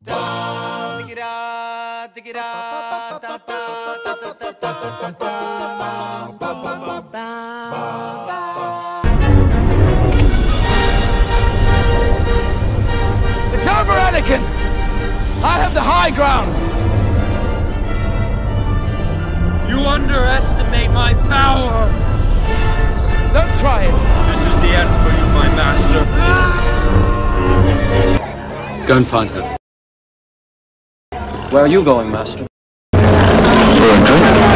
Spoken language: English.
It's over, Anakin! I have the high ground! You underestimate my power! Don't try it! This is the end for you, my master. Go and find her. Where are you going, Master? For a drink?